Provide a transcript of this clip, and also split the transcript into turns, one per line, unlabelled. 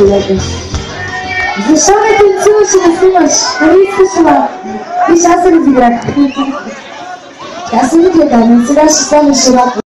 колежа. Защо ме танцуваше да снимаш? Нали искаш това? Виж, аз се разиграх. Аз съм гледам, сега ще стана широко.